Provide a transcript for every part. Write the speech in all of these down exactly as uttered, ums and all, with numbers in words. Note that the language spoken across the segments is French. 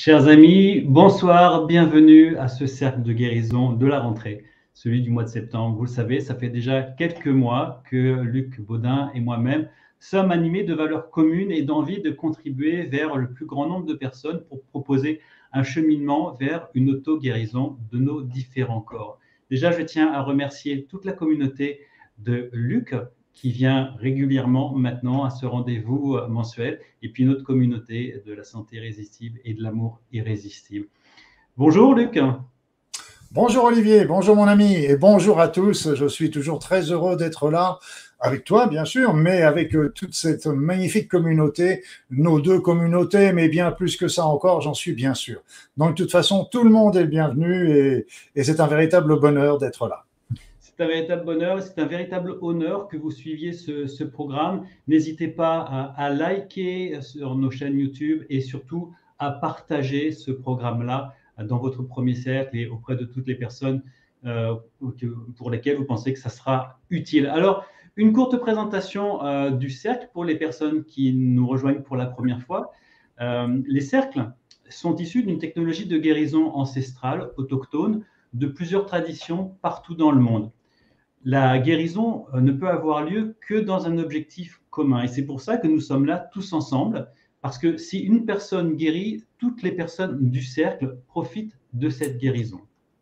Chers amis, bonsoir, bienvenue à ce cercle de guérison de la rentrée, celui du mois de septembre. Vous le savez, ça fait déjà quelques mois que Luc Baudin et moi-même sommes animés de valeurs communes et d'envie de contribuer vers le plus grand nombre de personnes pour proposer un cheminement vers une auto-guérison de nos différents corps. Déjà, je tiens à remercier toute la communauté de Luc qui vient régulièrement maintenant à ce rendez-vous mensuel, et puis notre communauté de la santé irrésistible et de l'amour irrésistible. Bonjour Luc. Bonjour Olivier, bonjour mon ami et bonjour à tous. Je suis toujours très heureux d'être là avec toi bien sûr, mais avec toute cette magnifique communauté, nos deux communautés, mais bien plus que ça encore, j'en suis bien sûr. Donc de toute façon, tout le monde est le bienvenu et, et c'est un véritable bonheur d'être là. C'est un véritable bonheur, c'est un véritable honneur que vous suiviez ce, ce programme. N'hésitez pas à, à liker sur nos chaînes YouTube et surtout à partager ce programme-là dans votre premier cercle et auprès de toutes les personnes euh, pour lesquelles vous pensez que ça sera utile. Alors, une courte présentation euh, du cercle pour les personnes qui nous rejoignent pour la première fois. Euh, les cercles sont issus d'une technologie de guérison ancestrale, autochtone, de plusieurs traditions partout dans le monde. La guérison ne peut avoir lieu que dans un objectif commun. Et c'est pour ça que nous sommes là tous ensemble, parce que si une personne guérit, toutes les personnes du cercle profitent de cette guérison.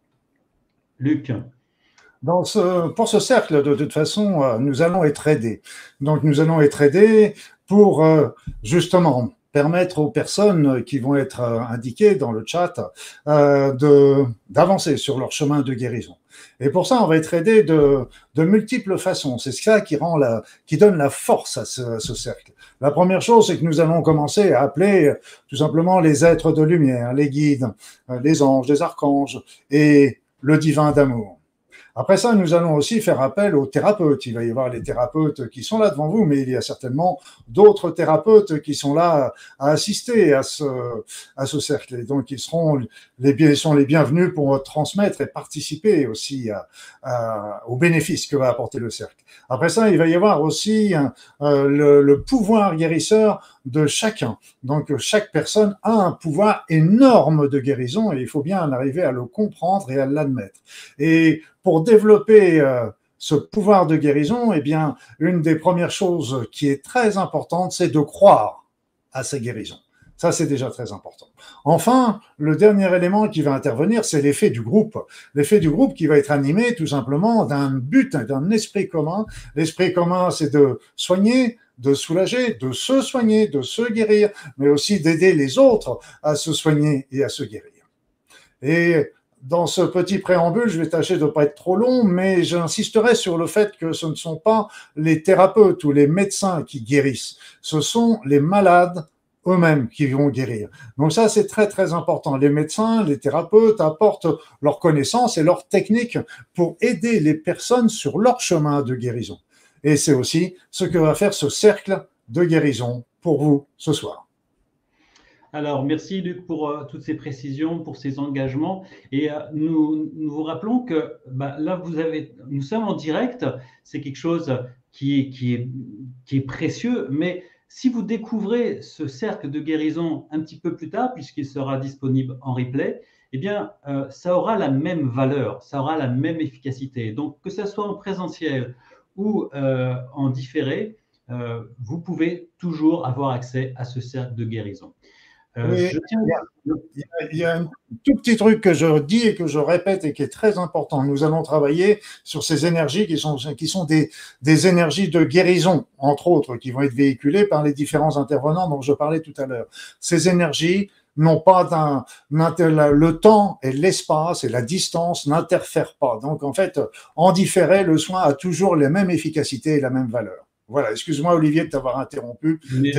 Luc. Dans ce, pour ce cercle, de toute façon, nous allons être aidés. Donc, nous allons être aidés pour justement permettre aux personnes qui vont être indiquées dans le chat euh, de, d'avancer sur leur chemin de guérison. Et pour ça, on va être aidé de, de multiples façons. C'est ça qui rend la, qui donne la force à ce, à ce cercle. La première chose, c'est que nous allons commencer à appeler tout simplement les êtres de lumière, les guides, les anges, les archanges et le divin d'amour. Après ça, nous allons aussi faire appel aux thérapeutes. Il va y avoir les thérapeutes qui sont là devant vous, mais il y a certainement d'autres thérapeutes qui sont là à assister à ce, à ce cercle. Et donc, ils seront les, sont les bienvenus pour transmettre et participer aussi à, à, aux bénéfices que va apporter le cercle. Après ça, il va y avoir aussi euh, le, le pouvoir guérisseur de chacun. Donc, chaque personne a un pouvoir énorme de guérison et il faut bien en arriver à le comprendre et à l'admettre. Et pour développer euh, ce pouvoir de guérison, eh bien, une des premières choses qui est très importante, c'est de croire à ces guérisons. Ça, c'est déjà très important. Enfin, le dernier élément qui va intervenir, c'est l'effet du groupe. L'effet du groupe qui va être animé tout simplement d'un but, d'un esprit commun. L'esprit commun, c'est de soigner, de soulager, de se soigner, de se guérir, mais aussi d'aider les autres à se soigner et à se guérir. Et dans ce petit préambule, je vais tâcher de ne pas être trop long, mais j'insisterai sur le fait que ce ne sont pas les thérapeutes ou les médecins qui guérissent, ce sont les malades eux-mêmes qui vont guérir. Donc ça, c'est très, très important. Les médecins, les thérapeutes apportent leurs connaissances et leurs techniques pour aider les personnes sur leur chemin de guérison. Et c'est aussi ce que va faire ce cercle de guérison pour vous ce soir. Alors, merci Luc pour euh, toutes ces précisions, pour ces engagements. Et euh, nous, nous vous rappelons que bah, là, vous avez, nous sommes en direct. C'est quelque chose qui est, qui, est, qui est précieux. Mais si vous découvrez ce cercle de guérison un petit peu plus tard, puisqu'il sera disponible en replay, eh bien, euh, ça aura la même valeur, ça aura la même efficacité. Donc, que ce soit en présentiel ou euh, en différé, euh, vous pouvez toujours avoir accès à ce cercle de guérison. Euh, oui, je tiens... il, y a, il y a un tout petit truc que je dis et que je répète et qui est très important. Nous allons travailler sur ces énergies qui sont, qui sont des, des énergies de guérison, entre autres, qui vont être véhiculées par les différents intervenants dont je parlais tout à l'heure. Ces énergies n'ont pas d'un... Le temps et l'espace et la distance n'interfèrent pas. Donc, en fait, en différé, le soin a toujours la même efficacité et la même valeur. Voilà, excuse-moi Olivier de t'avoir interrompu.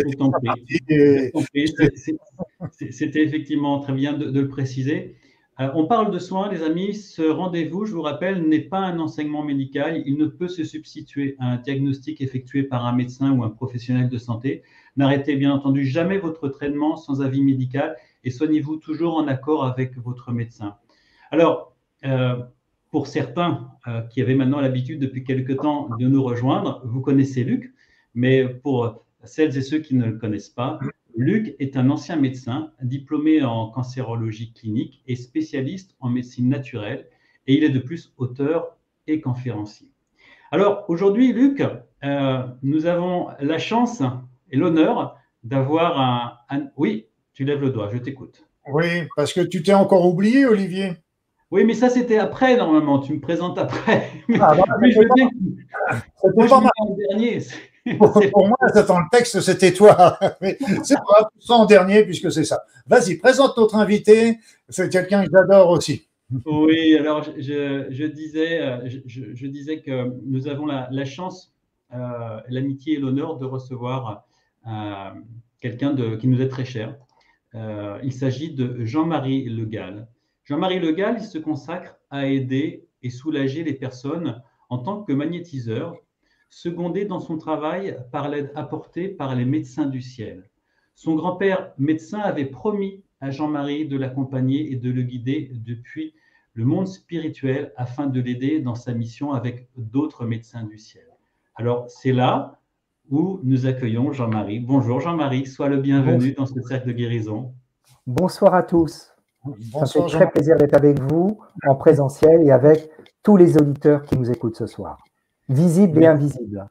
C'était effectivement très bien de, de le préciser. Euh, on parle de soins, les amis. Ce rendez-vous, je vous rappelle, n'est pas un enseignement médical. Il ne peut se substituer à un diagnostic effectué par un médecin ou un professionnel de santé. N'arrêtez bien entendu jamais votre traitement sans avis médical et soignez-vous toujours en accord avec votre médecin. Alors, euh, pour certains euh, qui avaient maintenant l'habitude depuis quelque temps de nous rejoindre, vous connaissez Luc, mais pour celles et ceux qui ne le connaissent pas, Luc est un ancien médecin, diplômé en cancérologie clinique et spécialiste en médecine naturelle. Et il est de plus auteur et conférencier. Alors aujourd'hui, Luc, euh, nous avons la chance et l'honneur d'avoir un, un… Oui, tu lèves le doigt, je t'écoute. Oui, parce que tu t'es encore oublié, Olivier. Oui, mais ça, c'était après, normalement. Tu me présentes après. Mais, Ah, bah, mais je veux bien que… Moi, je pas me mal. mets en dernier. Pour, pour moi, dans le texte, c'était toi. Mais c'est pas grave, tout ça en dernier, puisque c'est ça. Vas-y, présente notre invité. C'est quelqu'un que j'adore aussi. Oui, alors je, je, je disais, euh, je, je, disais que nous avons la, la chance, euh, l'amitié et l'honneur de recevoir euh, quelqu'un qui nous est très cher. Euh, il s'agit de Jean-Marie Le Gall. Jean-Marie Le Gall, il se consacre à aider et soulager les personnes en tant que magnétiseur, secondé dans son travail par l'aide apportée par les médecins du ciel. Son grand-père médecin avait promis à Jean-Marie de l'accompagner et de le guider depuis le monde spirituel afin de l'aider dans sa mission avec d'autres médecins du ciel. Alors, c'est là où nous accueillons Jean-Marie. Bonjour Jean-Marie, sois le bienvenu Bonjour. Dans ce cercle de guérison. Bonsoir à tous. Bonsoir, Ça me fait très plaisir d'être avec vous en présentiel et avec tous les auditeurs qui nous écoutent ce soir, visibles et invisibles.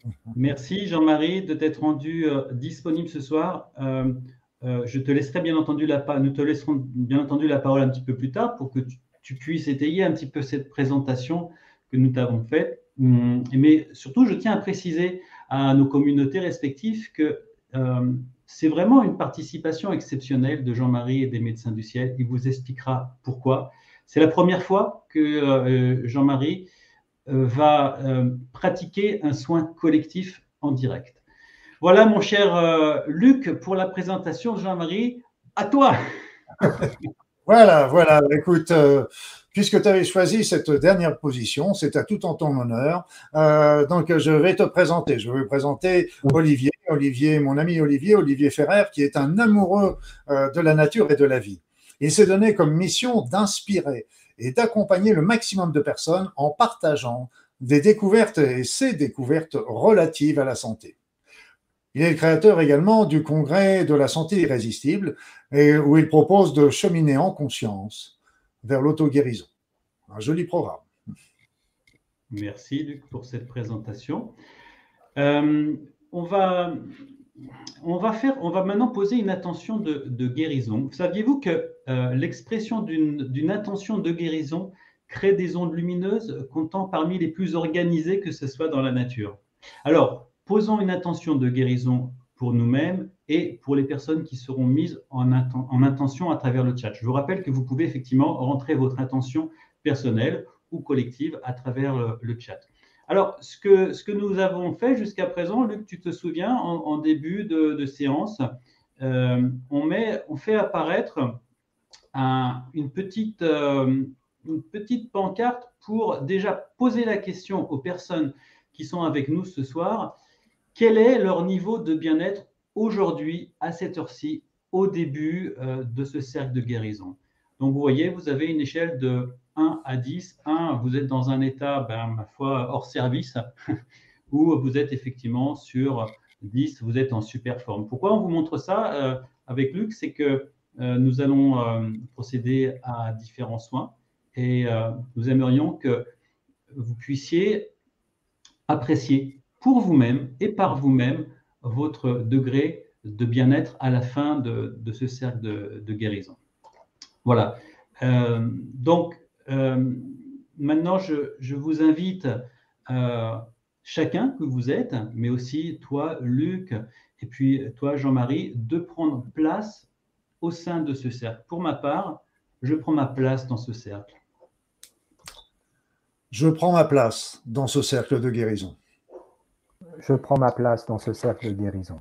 Merci Jean-Marie de t'être rendu euh, disponible ce soir. Euh, euh, je te laisserai bien entendu la nous te laisserons bien entendu la parole un petit peu plus tard pour que tu tu puisses étayer un petit peu cette présentation que nous t'avons faite. Mais surtout, je tiens à préciser à nos communautés respectives que euh, c'est vraiment une participation exceptionnelle de Jean-Marie et des Médecins du Ciel. Il vous expliquera pourquoi. C'est la première fois que euh, Jean-Marie euh, va euh, pratiquer un soin collectif en direct. Voilà, mon cher euh, Luc, pour la présentation de Jean-Marie. À toi. Voilà, voilà. Écoute, euh, puisque tu avais choisi cette dernière position, c'est à tout en ton honneur. Euh, donc, je vais te présenter. Je vais présenter Olivier. Olivier, mon ami Olivier, Olivier Ferrer, qui est un amoureux euh, de la nature et de la vie. Il s'est donné comme mission d'inspirer et d'accompagner le maximum de personnes en partageant des découvertes et ses découvertes relatives à la santé. Il est le créateur également du congrès de la santé irrésistible, et où il propose de cheminer en conscience vers l'auto-guérison. Un joli programme. Merci Luc pour cette présentation. Euh, on, va, on, va faire, on va maintenant poser une intention de, de guérison. Saviez-vous que euh, l'expression d'une intention de guérison crée des ondes lumineuses comptant parmi les plus organisées que ce soit dans la nature? Alors, posons une intention de guérison pour nous-mêmes et pour les personnes qui seront mises en, inten en intention à travers le chat. Je vous rappelle que vous pouvez effectivement rentrer votre intention personnelle ou collective à travers le, le chat. Alors, ce que, ce que nous avons fait jusqu'à présent, Luc, tu te souviens, en, en début de, de séance, euh, on, met, on fait apparaître un, une, petite, euh, une petite pancarte pour déjà poser la question aux personnes qui sont avec nous ce soir. Quel est leur niveau de bien-être aujourd'hui, à cette heure-ci, au début euh, de ce cercle de guérison? Donc, vous voyez, vous avez une échelle de un à dix. un, vous êtes dans un état, ben, ma foi, hors service, ou vous êtes effectivement sur dix, vous êtes en super forme. Pourquoi on vous montre ça euh, avec Luc? C'est que euh, nous allons euh, procéder à différents soins et euh, nous aimerions que vous puissiez apprécier pour vous-même et par vous-même votre degré de bien-être à la fin de, de ce cercle de, de guérison. Voilà. Euh, donc, euh, maintenant, je, je vous invite, euh, chacun que vous êtes, mais aussi toi, Luc, et puis toi, Jean-Marie, de prendre place au sein de ce cercle. Pour ma part, je prends ma place dans ce cercle. Je prends ma place dans ce cercle de guérison. Je prends ma place dans ce cercle de guérison.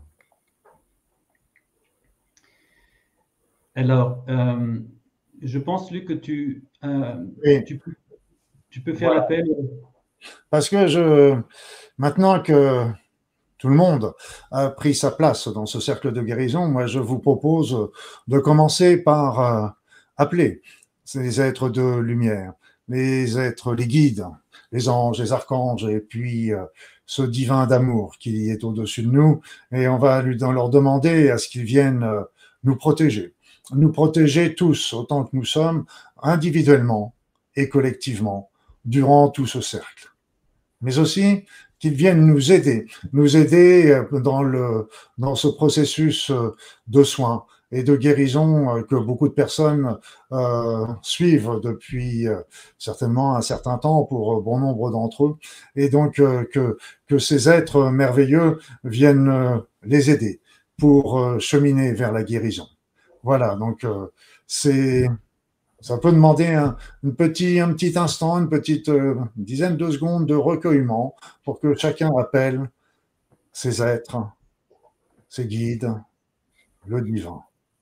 Alors, euh, je pense, Luc, que tu, euh, oui. tu, peux, tu peux faire voilà. l'appel. Parce que je, maintenant que tout le monde a pris sa place dans ce cercle de guérison, moi, je vous propose de commencer par euh, appeler ces êtres de lumière, les êtres, les guides, les anges, les archanges, et puis euh, ce divin d'amour qui est au-dessus de nous, et on va lui, leur demander à ce qu'ils viennent euh, nous protéger, nous protéger tous autant que nous sommes, individuellement et collectivement, durant tout ce cercle. Mais aussi qu'ils viennent nous aider, nous aider dans, le, dans ce processus de soins et de guérison que beaucoup de personnes euh, suivent depuis euh, certainement un certain temps pour bon nombre d'entre eux, et donc euh, que, que ces êtres merveilleux viennent euh, les aider pour euh, cheminer vers la guérison. Voilà, donc euh, c'est... Ça peut demander un, un, petit, un petit instant, une petite euh, dizaine de secondes de recueillement pour que chacun appelle ses êtres, ses guides, le divin.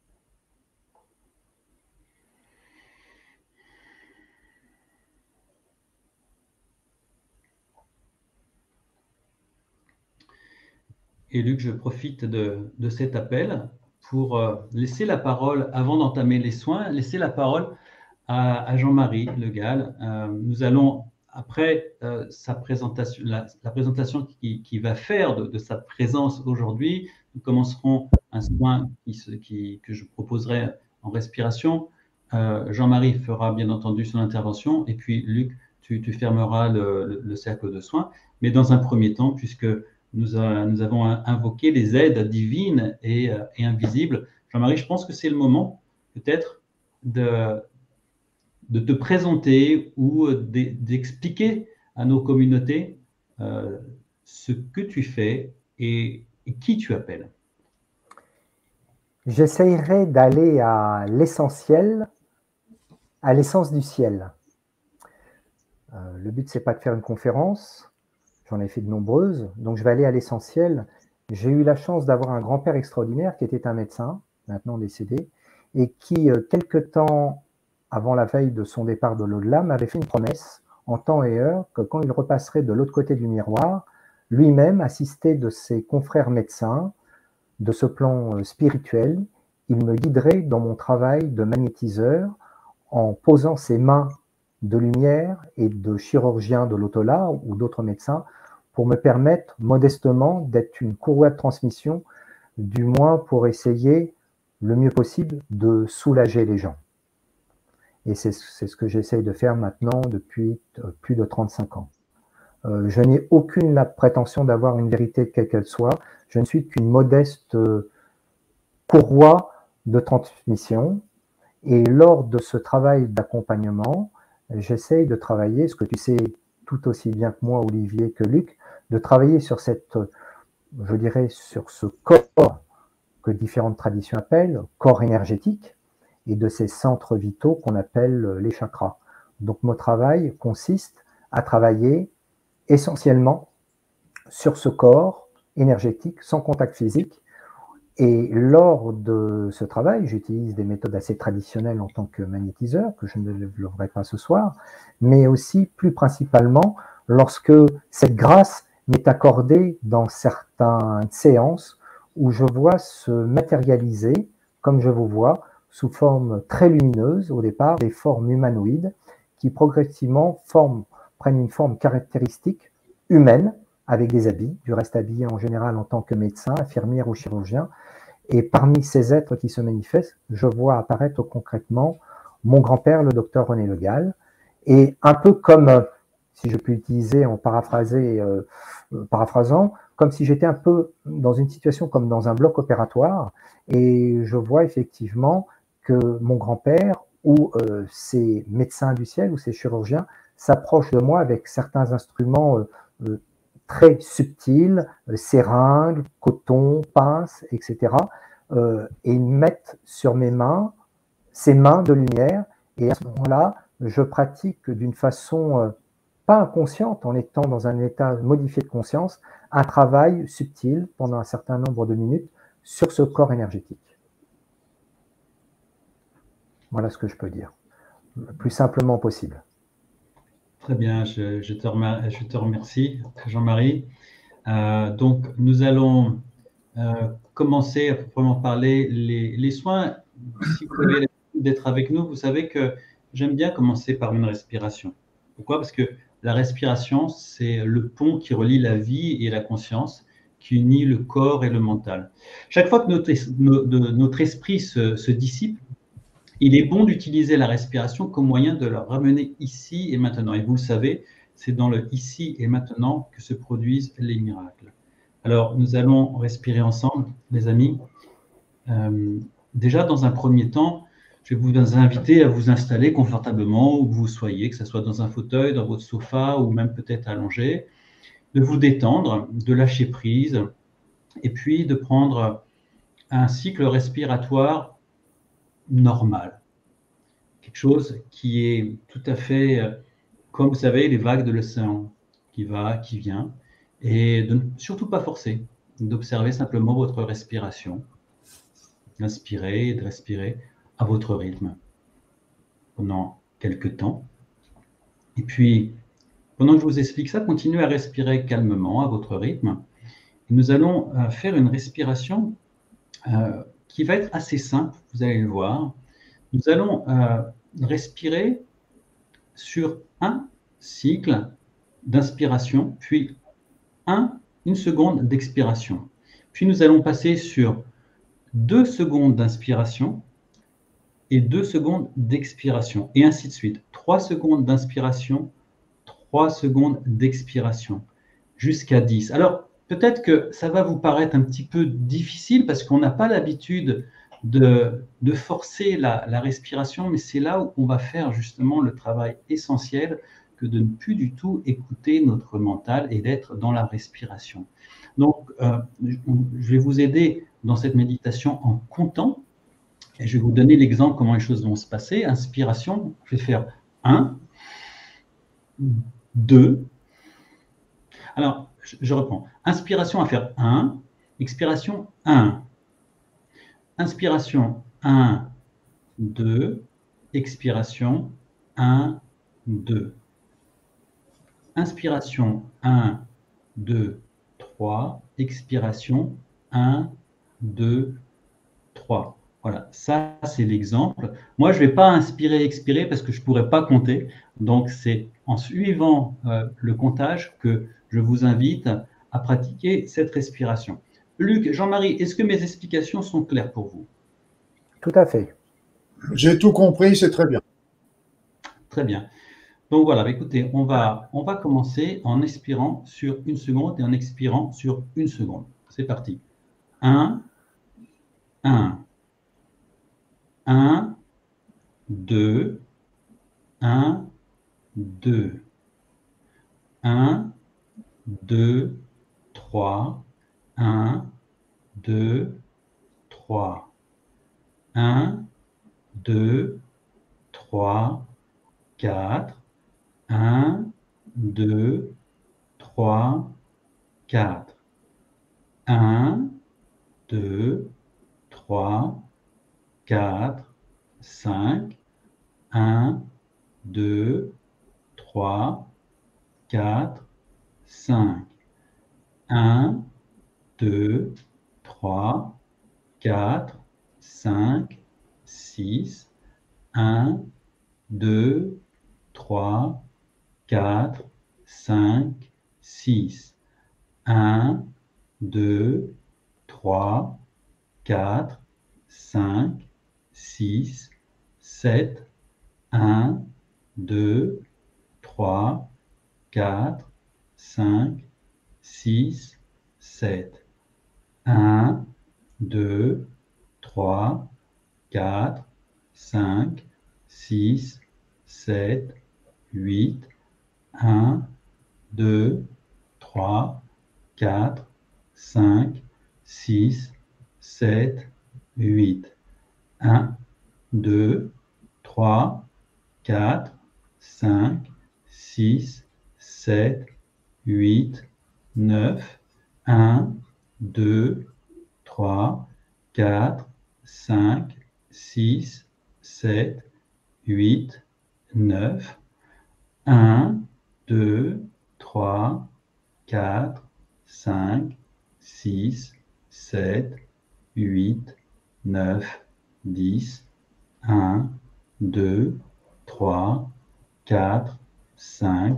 Et Luc, je profite de, de cet appel pour euh, laisser la parole, avant d'entamer les soins, laisser la parole à, à Jean-Marie Le Gall. Euh, nous allons, après euh, sa présentation, la, la présentation qu'il qui va faire de, de sa présence aujourd'hui, nous commencerons un soin qui, qui, que je proposerai en respiration. Euh, Jean-Marie fera bien entendu son intervention, et puis Luc, tu, tu fermeras le, le, le cercle de soins. Mais dans un premier temps, puisque nous, a, nous avons invoqué les aides divines et, et invisibles, Jean-Marie, je pense que c'est le moment peut-être de de te présenter ou d'expliquer à nos communautés euh, ce que tu fais et, et qui tu appelles. J'essayerai d'aller à l'essentiel, à l'essence du ciel. Euh, le but, c'est pas de faire une conférence, j'en ai fait de nombreuses, donc je vais aller à l'essentiel. J'ai eu la chance d'avoir un grand-père extraordinaire qui était un médecin, maintenant décédé, et qui, euh, quelque temps avant la veille de son départ de l'au-delà, m'avait fait une promesse en temps et heure que quand il repasserait de l'autre côté du miroir, lui-même, assisté de ses confrères médecins, de ce plan spirituel, il me guiderait dans mon travail de magnétiseur en posant ses mains de lumière et de chirurgien de l'au-delà ou d'autres médecins pour me permettre modestement d'être une courroie de transmission, du moins pour essayer le mieux possible de soulager les gens. Et c'est ce que j'essaye de faire maintenant depuis plus de trente-cinq ans. Euh, je n'ai aucune prétention d'avoir une vérité quelle qu'elle soit. Je ne suis qu'une modeste courroie de transmission. Et lors de ce travail d'accompagnement, j'essaye de travailler, ce que tu sais tout aussi bien que moi, Olivier, que Luc, de travailler sur cette, je dirais, sur ce corps que différentes traditions appellent corps énergétique, et de ces centres vitaux qu'on appelle les chakras. Donc mon travail consiste à travailler essentiellement sur ce corps énergétique sans contact physique. Et lors de ce travail, j'utilise des méthodes assez traditionnelles en tant que magnétiseur, que je ne développerai pas ce soir, mais aussi plus principalement lorsque cette grâce m'est accordée dans certaines séances où je vois se matérialiser, comme je vous vois, sous forme très lumineuse, au départ, des formes humanoïdes qui progressivement forment, prennent une forme caractéristique humaine, avec des habits, du reste habillé en général en tant que médecin, infirmière ou chirurgien. Et parmi ces êtres qui se manifestent, je vois apparaître concrètement mon grand-père, le docteur René Le Gall, et un peu comme, si je puis utiliser en paraphraser, euh, paraphrasant, comme si j'étais un peu dans une situation comme dans un bloc opératoire, et je vois effectivement que mon grand-père ou euh, ces médecins du ciel ou ces chirurgiens s'approchent de moi avec certains instruments euh, euh, très subtils, euh, seringues, coton, pinces, et cetera. Euh, et ils mettent sur mes mains ces mains de lumière, et à ce moment-là, je pratique d'une façon euh, pas inconsciente, en étant dans un état modifié de conscience, un travail subtil pendant un certain nombre de minutes sur ce corps énergétique. Voilà ce que je peux dire, le plus simplement possible. Très bien, je, je, te, remercie, je te remercie, Jean-Marie. Euh, donc, nous allons euh, commencer à proprement parler les, les soins. Si vous avez l'habitude d'être avec nous, vous savez que j'aime bien commencer par une respiration. Pourquoi? Parce que La respiration, c'est le pont qui relie la vie et la conscience, qui unit le corps et le mental. Chaque fois que notre, notre esprit se, se dissipe, il est bon d'utiliser la respiration comme moyen de le ramener ici et maintenant. Et vous le savez, c'est dans le ici et maintenant que se produisent les miracles. Alors, nous allons respirer ensemble, les amis. Euh, déjà, dans un premier temps, je vais vous inviter à vous installer confortablement où que vous soyez, que ce soit dans un fauteuil, dans votre sofa ou même peut-être allongé, de vous détendre, de lâcher prise et puis de prendre un cycle respiratoire normal. Quelque chose qui est tout à fait, comme vous savez, les vagues de l'océan, qui va, qui vient, et de ne surtout pas forcer, d'observer simplement votre respiration, d'inspirer et de respirer à votre rythme pendant quelques temps. Et puis, pendant que je vous explique ça, continuez à respirer calmement à votre rythme. Et nous allons euh, faire une respiration euh, qui va être assez simple, vous allez le voir. Nous allons euh, respirer sur un cycle d'inspiration, puis un, une seconde d'expiration. Puis nous allons passer sur deux secondes d'inspiration et deux secondes d'expiration, et ainsi de suite. Trois secondes d'inspiration, trois secondes d'expiration, jusqu'à dix. Alors, peut-être que ça va vous paraître un petit peu difficile parce qu'on n'a pas l'habitude de, de forcer la, la respiration, mais c'est là où on va faire justement le travail essentiel que de ne plus du tout écouter notre mental et d'être dans la respiration. Donc, euh, je vais vous aider dans cette méditation en comptant. Et je vais vous donner l'exemple comment les choses vont se passer. Inspiration, je vais faire un, deux. Alors, je reprends. Inspiration à faire un, expiration un. Inspiration un, deux, expiration un, deux. Inspiration un, deux, trois, expiration un, deux, trois. Voilà, ça c'est l'exemple. Moi, je ne vais pas inspirer, expirer parce que je ne pourrais pas compter. Donc, c'est en suivant euh, le comptage que je vous invite à pratiquer cette respiration. Luc, Jean-Marie, est-ce que mes explications sont claires pour vous? Tout à fait. J'ai tout compris, c'est très bien. Très bien. Donc voilà, écoutez, on va, on va commencer en expirant sur une seconde et en expirant sur une seconde. C'est parti. un, un. un, deux, un, deux, un, deux, trois, un, deux, trois, un, deux, trois, quatre, un, deux, trois, quatre, un, deux, trois, quatre, cinq, un, deux, trois, quatre, cinq, un, deux, trois, quatre, cinq, six, un, deux, trois, quatre, cinq, six, un, deux, trois, quatre, cinq, six, sept, un, deux, trois, quatre, cinq, six, sept, un, deux, trois, quatre, cinq, six, sept, huit, un, deux, trois, quatre, cinq, six, sept, huit, un, deux, trois, quatre, cinq, six, sept, huit, neuf, un, deux, trois, quatre, cinq, six, sept, huit, neuf, un, deux, trois, quatre, cinq, six, sept, huit, neuf, dix, un, deux, trois, quatre, cinq,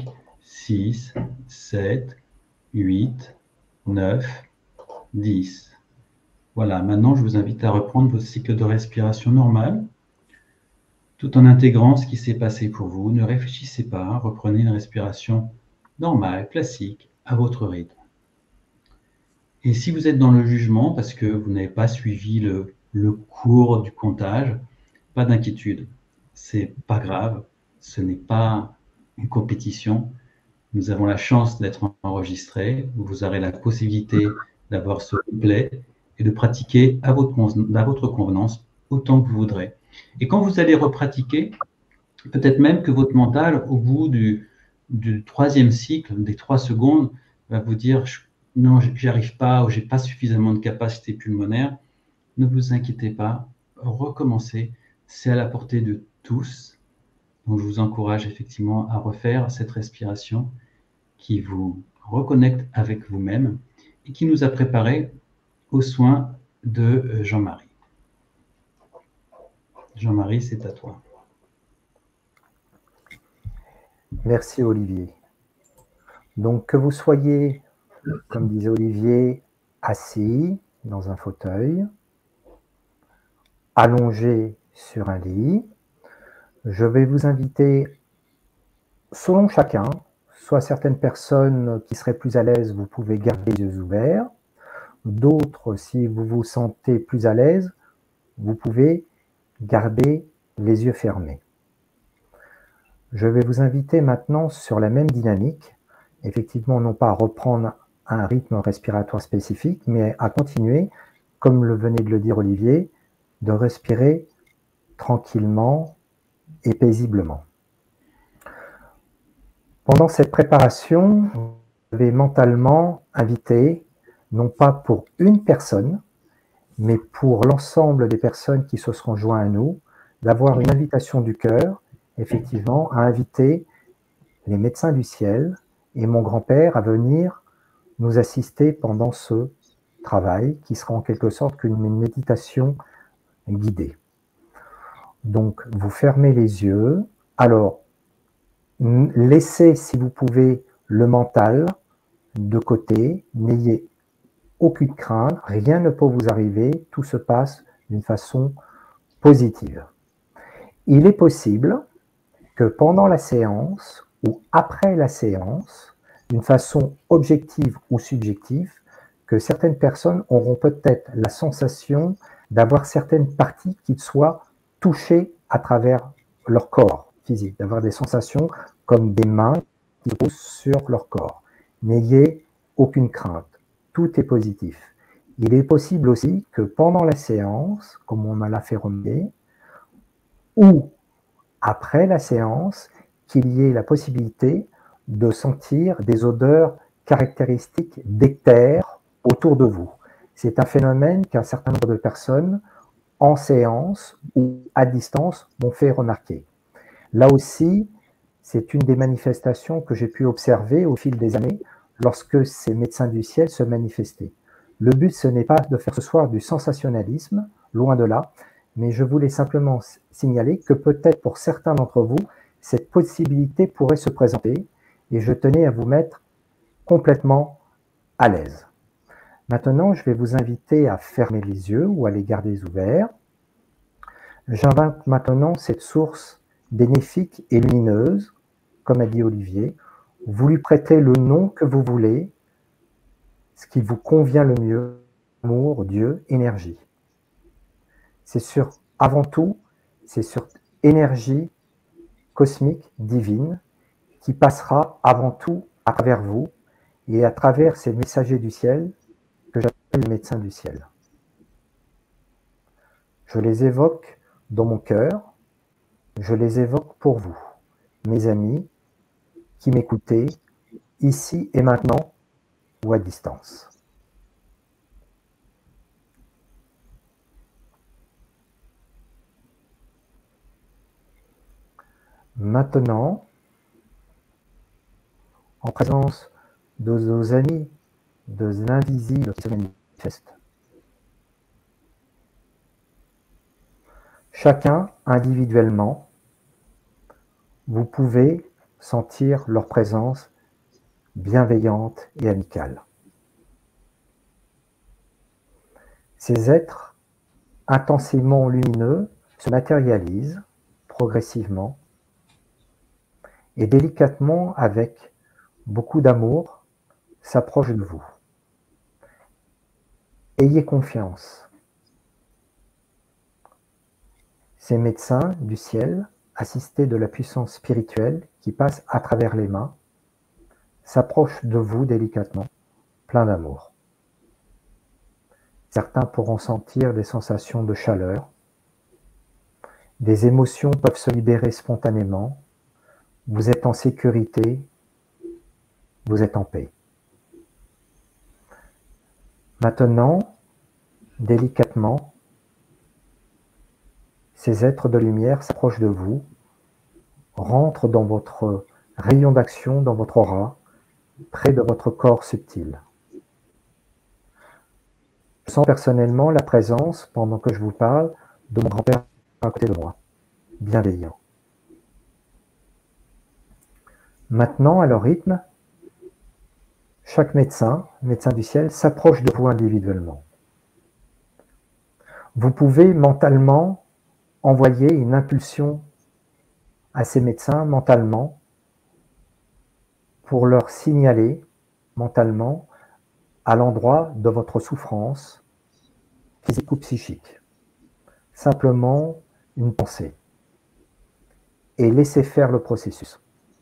six, sept, huit, neuf, dix. Voilà, maintenant je vous invite à reprendre votre cycle de respiration normal, tout en intégrant ce qui s'est passé pour vous. Ne réfléchissez pas, reprenez une respiration normale, classique, à votre rythme. Et si vous êtes dans le jugement parce que vous n'avez pas suivi le, le cours du comptage, pas d'inquiétude, c'est pas grave, ce n'est pas une compétition. Nous avons la chance d'être enregistrés, vous aurez la possibilité d'avoir ce replay et de pratiquer à votre, à votre convenance autant que vous voudrez. Et quand vous allez repratiquer, peut-être même que votre mental, au bout du, du troisième cycle, des trois secondes, va vous dire « non, j'y arrive pas » ou « j'ai pas suffisamment de capacité pulmonaire ». Ne vous inquiétez pas, recommencez, c'est à la portée de tous. Donc je vous encourage effectivement à refaire cette respiration qui vous reconnecte avec vous-même et qui nous a préparés aux soins de Jean-Marie. Jean-Marie, c'est à toi. Merci Olivier. Donc que vous soyez, comme disait Olivier, assis dans un fauteuil, allongé sur un lit, je vais vous inviter, selon chacun, soit certaines personnes qui seraient plus à l'aise, vous pouvez garder les yeux ouverts, d'autres, si vous vous sentez plus à l'aise, vous pouvez garder les yeux fermés. Je vais vous inviter maintenant sur la même dynamique, effectivement non pas à reprendre un rythme respiratoire spécifique, mais à continuer, comme le venait de le dire Olivier, de respirer tranquillement et paisiblement. Pendant cette préparation, je vais mentalement inviter, non pas pour une personne, mais pour l'ensemble des personnes qui se seront joints à nous, d'avoir une invitation du cœur, effectivement, à inviter les médecins du ciel et mon grand-père à venir nous assister pendant ce travail, qui sera en quelque sorte qu'une méditation guidée. Donc, vous fermez les yeux. Alors, laissez, si vous pouvez, le mental de côté. N'ayez aucune crainte, rien ne peut vous arriver, tout se passe d'une façon positive. Il est possible que pendant la séance ou après la séance, d'une façon objective ou subjective, que certaines personnes auront peut-être la sensation d'avoir certaines parties qui soient touchées à travers leur corps physique, d'avoir des sensations comme des mains qui posent sur leur corps. N'ayez aucune crainte, tout est positif. Il est possible aussi que pendant la séance, comme on me l'a fait remarquer, ou après la séance, qu'il y ait la possibilité de sentir des odeurs caractéristiques d'éther autour de vous. C'est un phénomène qu'un certain nombre de personnes, en séance ou à distance, m'ont fait remarquer. Là aussi, c'est une des manifestations que j'ai pu observer au fil des années lorsque ces médecins du ciel se manifestaient. Le but, ce n'est pas de faire ce soir du sensationnalisme, loin de là, mais je voulais simplement signaler que peut-être pour certains d'entre vous, cette possibilité pourrait se présenter et je tenais à vous mettre complètement à l'aise. Maintenant, je vais vous inviter à fermer les yeux ou à les garder ouverts. J'invite maintenant cette source bénéfique et lumineuse, comme a dit Olivier. Vous lui prêtez le nom que vous voulez, ce qui vous convient le mieux, amour, Dieu, énergie. C'est sur, avant tout, c'est sur énergie cosmique, divine, qui passera avant tout à travers vous et à travers ces messagers du ciel que j'appelle les médecins du ciel. Je les évoque dans mon cœur, je les évoque pour vous, mes amis qui m'écoutez, ici et maintenant ou à distance. Maintenant, en présence de nos amis, de l'invisible qui se manifeste, chacun individuellement, vous pouvez sentir leur présence bienveillante et amicale. Ces êtres intensément lumineux se matérialisent progressivement et délicatement, avec beaucoup d'amour, s'approchent de vous. Ayez confiance. Ces médecins du ciel, assistés de la puissance spirituelle qui passe à travers les mains, s'approchent de vous délicatement, plein d'amour. Certains pourront sentir des sensations de chaleur. Des émotions peuvent se libérer spontanément. Vous êtes en sécurité. Vous êtes en paix. Maintenant, délicatement, ces êtres de lumière s'approchent de vous, rentrent dans votre rayon d'action, dans votre aura, près de votre corps subtil. Je sens personnellement la présence, pendant que je vous parle, de mon grand-père à côté de moi, bienveillant. Maintenant, à leur rythme, chaque médecin, médecin du ciel, s'approche de vous individuellement. Vous pouvez mentalement envoyer une impulsion à ces médecins mentalement pour leur signaler mentalement à l'endroit de votre souffrance physique ou psychique. Simplement une pensée. Et laissez faire le processus.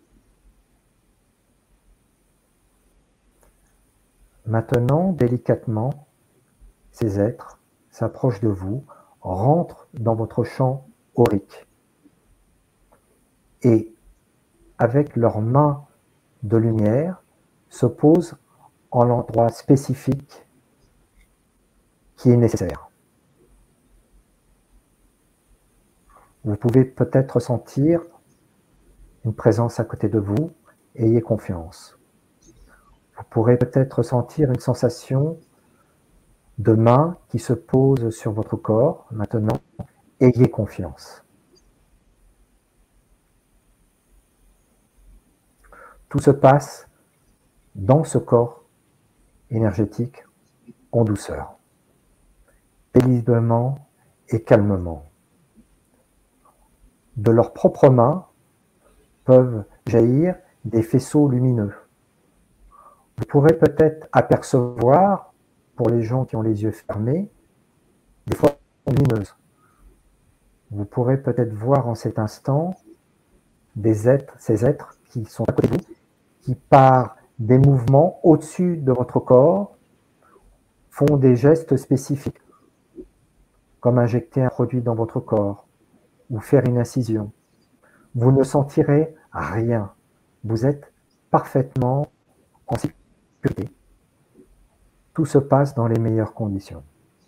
Maintenant, délicatement, ces êtres s'approchent de vous, rentrent dans votre champ aurique et, avec leurs mains de lumière, se posent en l'endroit spécifique qui est nécessaire. Vous pouvez peut-être sentir une présence à côté de vous, ayez confiance. Vous pourrez peut-être sentir une sensation de main qui se pose sur votre corps. Maintenant, ayez confiance. Tout se passe dans ce corps énergétique en douceur, paisiblement et calmement. De leurs propres mains peuvent jaillir des faisceaux lumineux. Vous pourrez peut-être apercevoir, pour les gens qui ont les yeux fermés, des formes lumineuses. Vous pourrez peut-être voir en cet instant des êtres, ces êtres qui sont à côté de vous, qui par des mouvements au-dessus de votre corps font des gestes spécifiques, comme injecter un produit dans votre corps ou faire une incision. Vous ne sentirez rien. Vous êtes parfaitement en sécurité. Tout se passe dans les meilleures conditions.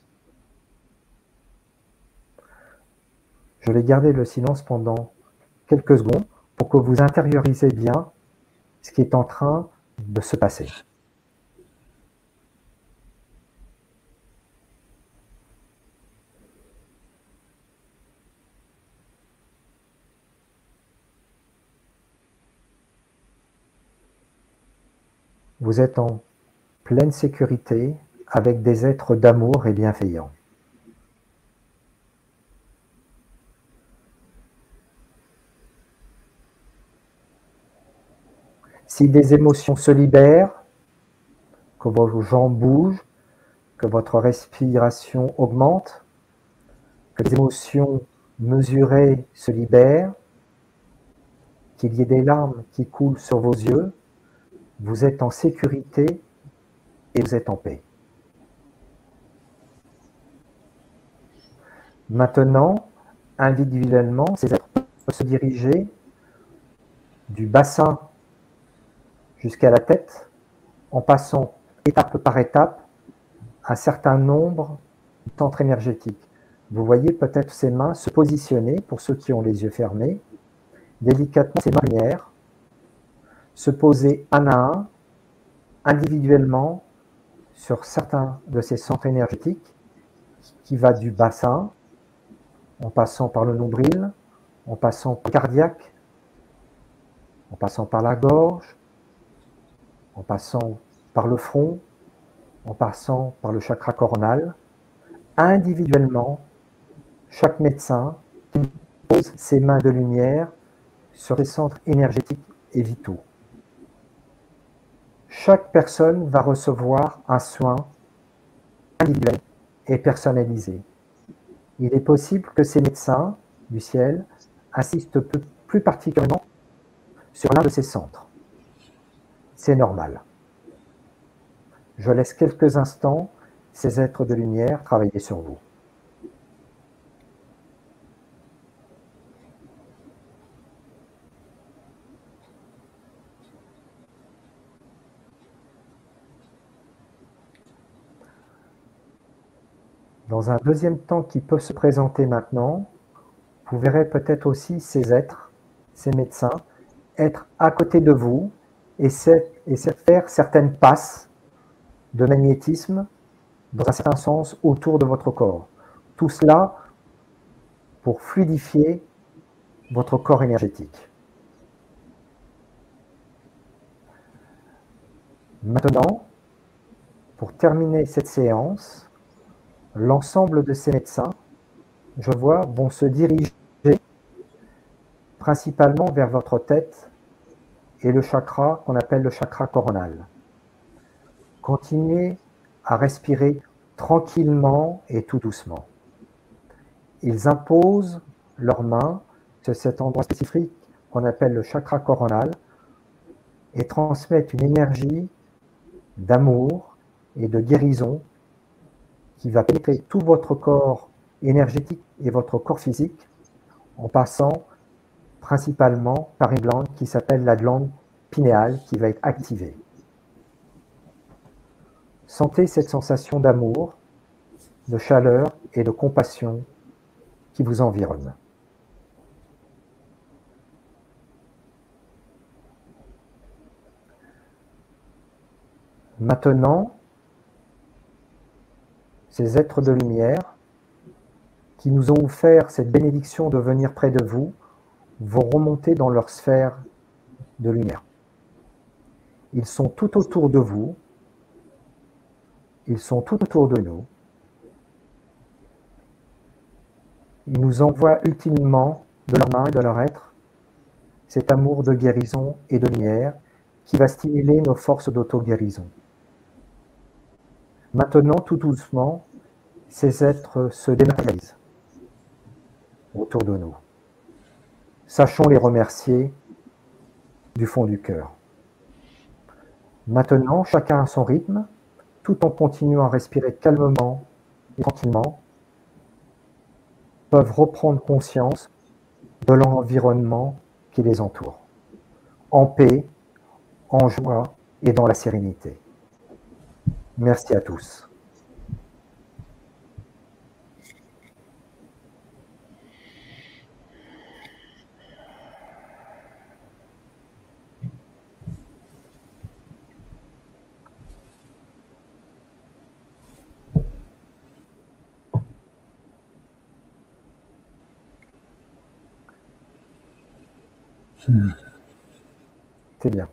Je vais garder le silence pendant quelques secondes pour que vous intériorisez bien ce qui est en train de se passer. Vous êtes en pleine sécurité avec des êtres d'amour et bienveillants. Si des émotions se libèrent, que vos jambes bougent, que votre respiration augmente, que les émotions mesurées se libèrent, qu'il y ait des larmes qui coulent sur vos yeux, vous êtes en sécurité et vous êtes en paix. Maintenant, individuellement, ces êtres peuvent se diriger du bassin jusqu'à la tête, en passant étape par étape un certain nombre de centres énergétiques. Vous voyez peut-être ces mains se positionner, pour ceux qui ont les yeux fermés, délicatement ces manières, se poser un à un, individuellement, sur certains de ces centres énergétiques, qui va du bassin, en passant par le nombril, en passant par le cardiaque, en passant par la gorge, en passant par le front, en passant par le chakra coronal, individuellement, chaque médecin pose ses mains de lumière sur les centres énergétiques et vitaux. Chaque personne va recevoir un soin individuel et personnalisé. Il est possible que ces médecins du ciel insistent plus particulièrement sur l'un de ces centres. C'est normal. Je laisse quelques instants ces êtres de lumière travailler sur vous. Dans un deuxième temps qui peut se présenter maintenant, vous verrez peut-être aussi ces êtres, ces médecins, être à côté de vous et faire certaines passes de magnétisme dans un certain sens autour de votre corps. Tout cela pour fluidifier votre corps énergétique. Maintenant, pour terminer cette séance, l'ensemble de ces médecins, je vois, vont se diriger principalement vers votre tête et le chakra qu'on appelle le chakra coronal. Continuez à respirer tranquillement et tout doucement. Ils imposent leurs mains sur cet endroit spécifique qu'on appelle le chakra coronal et transmettent une énergie d'amour et de guérison qui va pénétrer tout votre corps énergétique et votre corps physique en passant principalement par une glande qui s'appelle la glande pinéale qui va être activée. Sentez cette sensation d'amour, de chaleur et de compassion qui vous environne. Maintenant, ces êtres de lumière qui nous ont offert cette bénédiction de venir près de vous vont remonter dans leur sphère de lumière. Ils sont tout autour de vous, ils sont tout autour de nous. Ils nous envoient ultimement de leur main et de leur être cet amour de guérison et de lumière qui va stimuler nos forces d'auto-guérison. Maintenant, tout doucement, ces êtres se dématérialisent autour de nous. Sachons les remercier du fond du cœur. Maintenant, chacun à son rythme, tout en continuant à respirer calmement et tranquillement, peuvent reprendre conscience de l'environnement qui les entoure, en paix, en joie et dans la sérénité. Merci à tous. Hmm. C'est bien.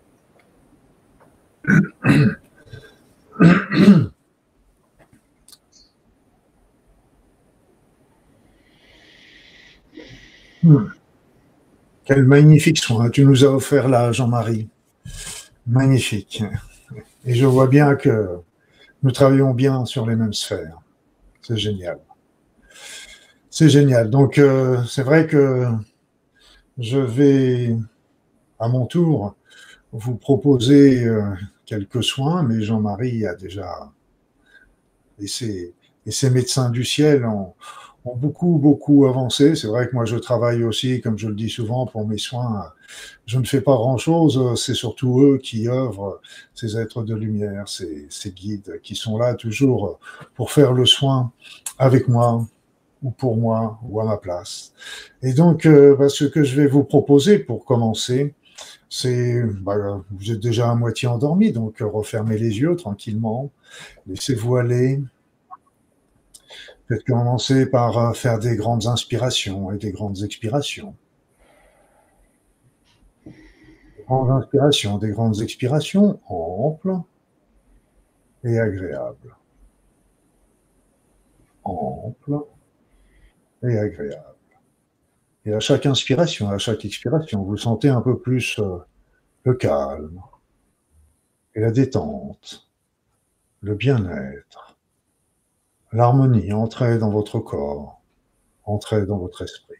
Hmm. Quel magnifique soin tu nous as offert là, Jean-Marie. Magnifique. Et je vois bien que nous travaillons bien sur les mêmes sphères. C'est génial. C'est génial. Donc, euh, c'est vrai que je vais, à mon tour, vous proposer euh, quelques soins, mais Jean-Marie a déjà, et ses, et ses médecins du ciel ont, ont beaucoup, beaucoup avancé. C'est vrai que moi, je travaille aussi, comme je le dis souvent, pour mes soins. Je ne fais pas grand-chose, c'est surtout eux qui œuvrent, ces êtres de lumière, ces, ces guides qui sont là toujours pour faire le soin avec moi, ou pour moi, ou à ma place. Et donc, euh, bah, ce que je vais vous proposer pour commencer, c'est, bah, vous êtes déjà à moitié endormi, donc euh, refermez les yeux tranquillement, laissez-vous aller. Faites commencer par euh, faire des grandes inspirations et des grandes expirations. Grandes inspirations, des grandes expirations, amples et agréables. Ample et agréable. Et à chaque inspiration, à chaque expiration, vous sentez un peu plus euh, le calme et la détente, le bien-être, l'harmonie entrer dans votre corps, entrer dans votre esprit.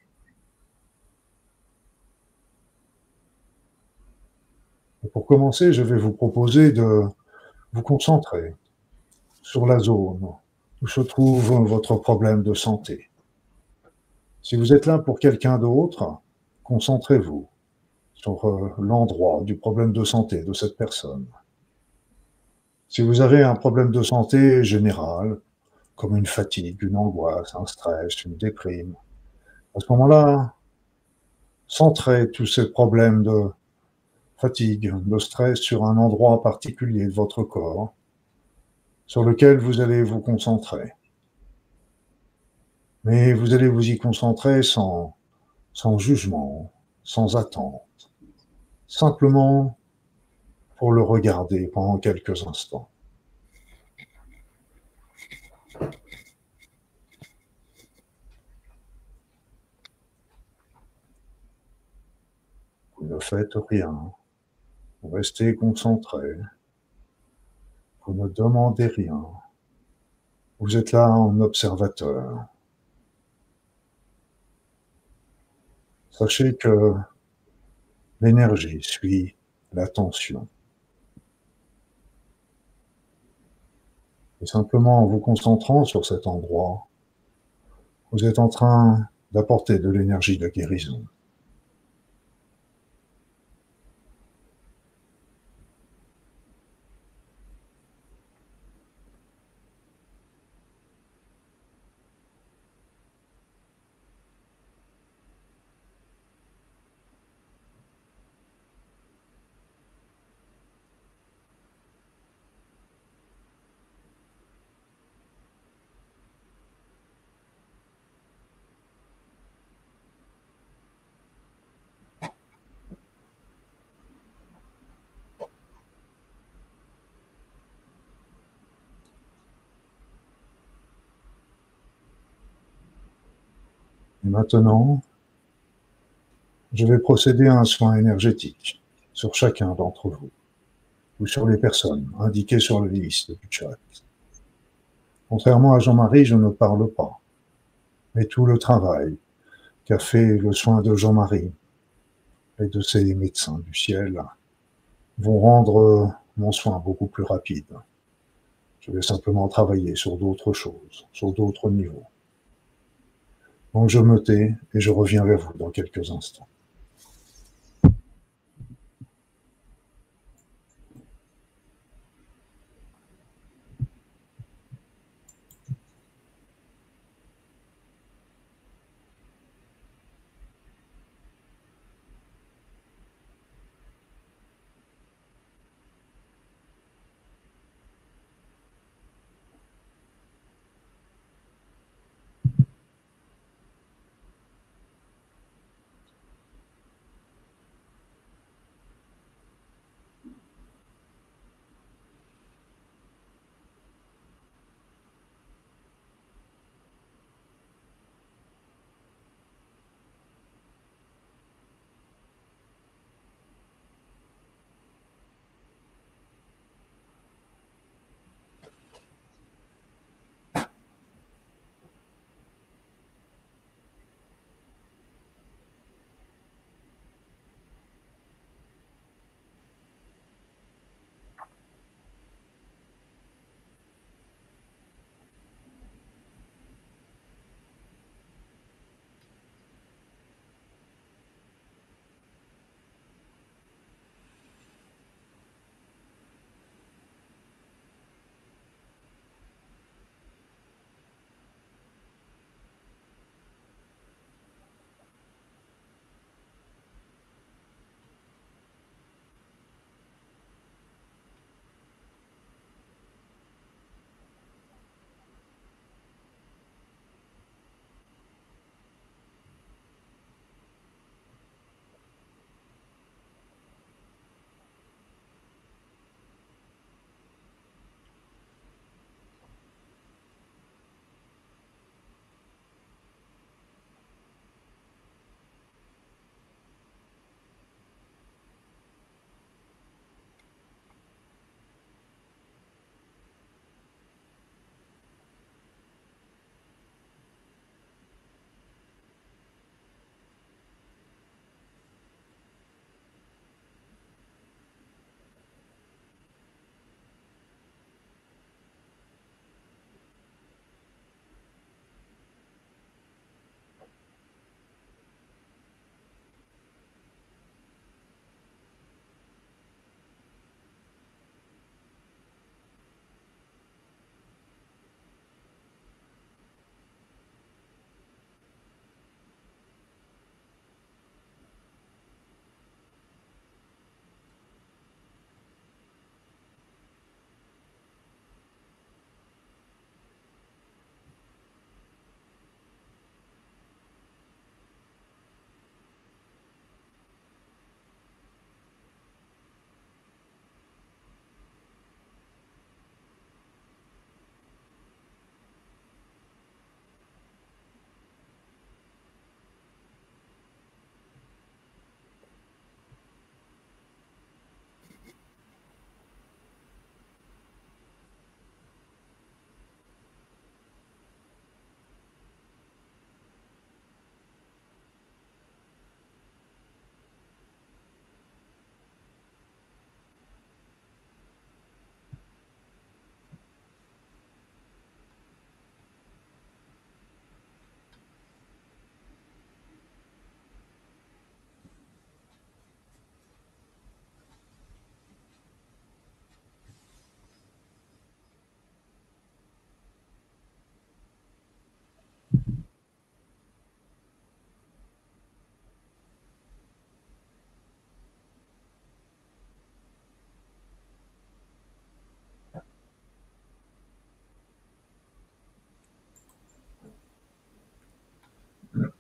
Et pour commencer, je vais vous proposer de vous concentrer sur la zone où se trouve votre problème de santé. Si vous êtes là pour quelqu'un d'autre, concentrez-vous sur euh, l'endroit du problème de santé de cette personne. Si vous avez un problème de santé général, comme une fatigue, une angoisse, un stress, une déprime, à ce moment-là, centrez tous ces problèmes de fatigue, de stress sur un endroit particulier de votre corps sur lequel vous allez vous concentrer. Mais vous allez vous y concentrer sans, sans jugement, sans attente, simplement pour le regarder pendant quelques instants. Vous ne faites rien, vous restez concentré, vous ne demandez rien. Vous êtes là en observateur. Sachez que l'énergie suit l'attention. Et simplement en vous concentrant sur cet endroit, vous êtes en train d'apporter de l'énergie de guérison. Et maintenant, je vais procéder à un soin énergétique sur chacun d'entre vous, ou sur les personnes indiquées sur la liste du chat. Contrairement à Jean-Marie, je ne parle pas, mais tout le travail qu'a fait le soin de Jean-Marie et de ses médecins du ciel vont rendre mon soin beaucoup plus rapide. Je vais simplement travailler sur d'autres choses, sur d'autres niveaux. Donc je me tais et je reviens vers vous dans quelques instants.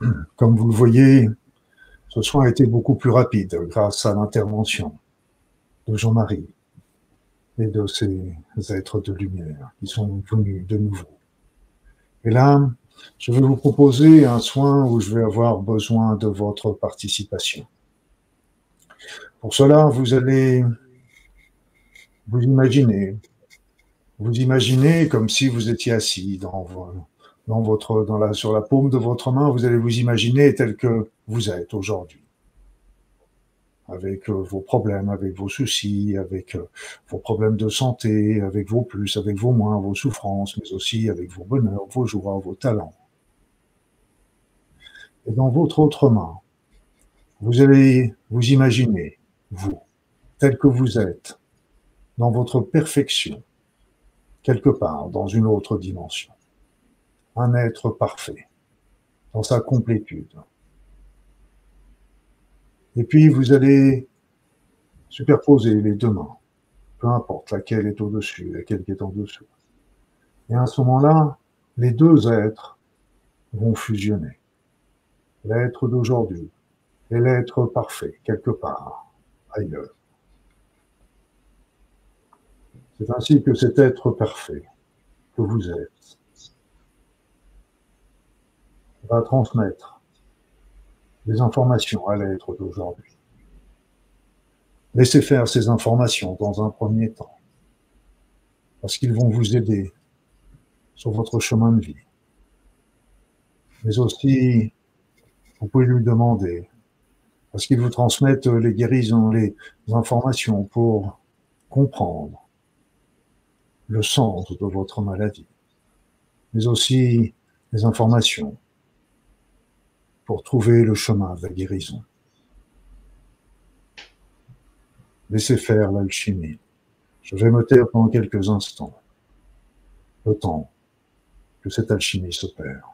Comme vous le voyez, ce soin a été beaucoup plus rapide grâce à l'intervention de Jean-Marie et de ces êtres de lumière qui sont venus de nouveau. Et là, je vais vous proposer un soin où je vais avoir besoin de votre participation. Pour cela, vous allez vous imaginer, vous imaginez comme si vous étiez assis dans, dans votre, dans la, sur la paume de votre main, vous allez vous imaginer tel que vous êtes aujourd'hui, avec vos problèmes, avec vos soucis, avec vos problèmes de santé, avec vos plus, avec vos moins, vos souffrances, mais aussi avec vos bonheurs, vos joies, vos talents. Et dans votre autre main, vous allez vous imaginer, vous, tel que vous êtes, dans votre perfection, quelque part dans une autre dimension. Un être parfait, dans sa complétude. Et puis vous allez superposer les deux mains, peu importe laquelle est au-dessus, laquelle est en dessous. Et à ce moment-là, les deux êtres vont fusionner. L'être d'aujourd'hui et l'être parfait, quelque part, ailleurs. C'est ainsi que cet être parfait que vous êtes va transmettre des informations à l'être d'aujourd'hui. Laissez faire ces informations dans un premier temps, parce qu'ils vont vous aider sur votre chemin de vie. Mais aussi, vous pouvez lui demander, parce qu'ils vous transmettent les guérisons, les informations pour comprendre le sens de votre maladie, mais aussi les informations pour trouver le chemin de la guérison. Laissez faire l'alchimie. Je vais me taire pendant quelques instants, le temps que cette alchimie s'opère.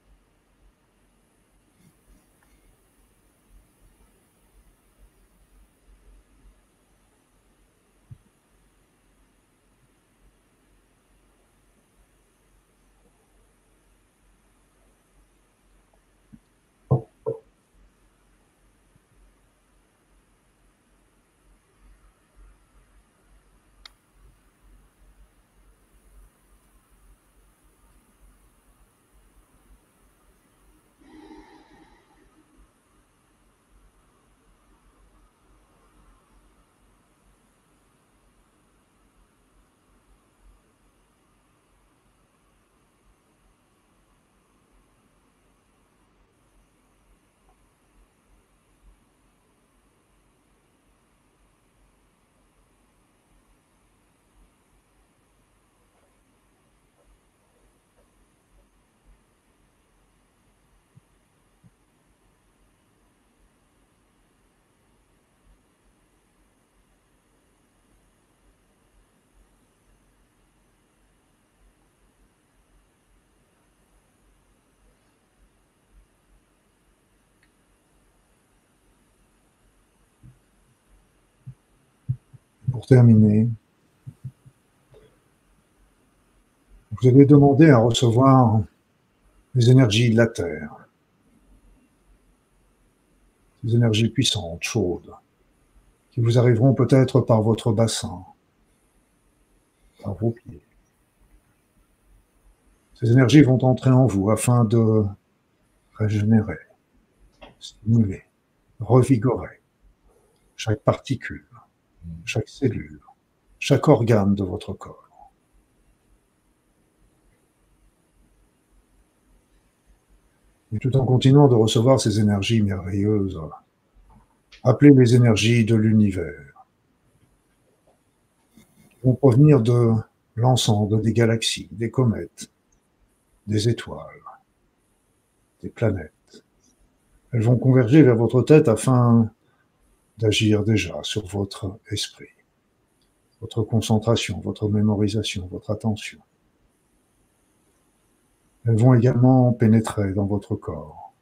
Pour terminer, vous allez demander à recevoir les énergies de la Terre, des énergies puissantes, chaudes, qui vous arriveront peut-être par votre bassin, par vos pieds. Ces énergies vont entrer en vous afin de régénérer, stimuler, revigorer chaque particule, chaque cellule, chaque organe de votre corps. Et tout en continuant de recevoir ces énergies merveilleuses, appelées les énergies de l'univers, qui vont provenir de l'ensemble des galaxies, des comètes, des étoiles, des planètes. Elles vont converger vers votre tête afin d'agir déjà sur votre esprit, votre concentration, votre mémorisation, votre attention. Elles vont également pénétrer dans votre corps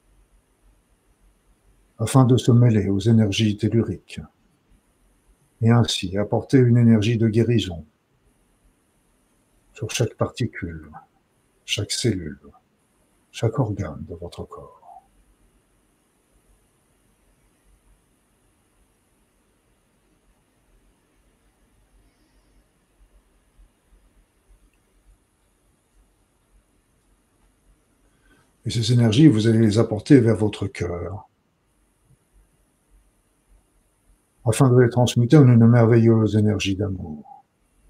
afin de se mêler aux énergies telluriques et ainsi apporter une énergie de guérison sur chaque particule, chaque cellule, chaque organe de votre corps. Et ces énergies, vous allez les apporter vers votre cœur, afin de les transmuter en une merveilleuse énergie d'amour.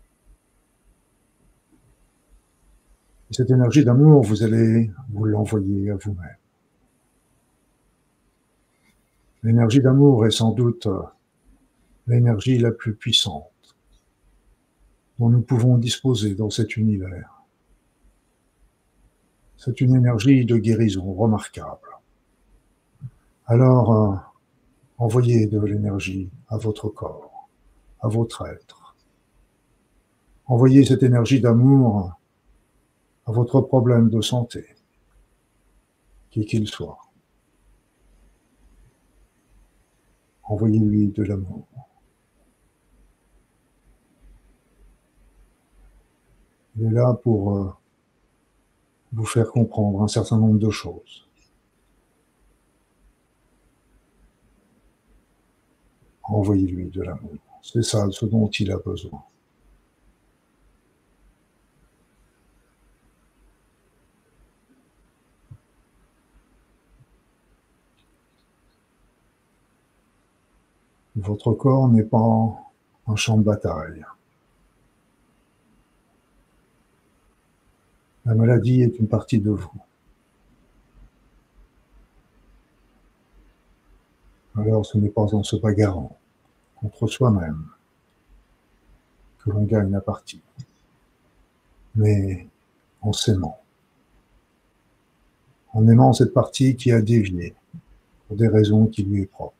Et cette énergie d'amour, vous allez vous l'envoyer à vous-même. L'énergie d'amour est sans doute l'énergie la plus puissante dont nous pouvons disposer dans cet univers. C'est une énergie de guérison remarquable. Alors, euh, envoyez de l'énergie à votre corps, à votre être. Envoyez cette énergie d'amour à votre problème de santé, qui qu'il soit. Envoyez-lui de l'amour. Il est là pour euh, vous faire comprendre un certain nombre de choses. Envoyez-lui de l'amour. C'est ça ce dont il a besoin. Votre corps n'est pas un champ de bataille. La maladie est une partie de vous. Alors ce n'est pas en se bagarrant contre soi-même que l'on gagne la partie, mais en s'aimant. En aimant cette partie qui a dévié pour des raisons qui lui est propre.